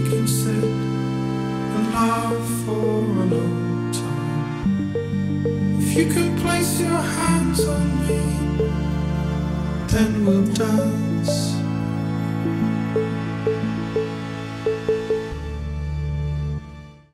can sit and laugh for a long time. If you can place your hands on me, then we'll dance.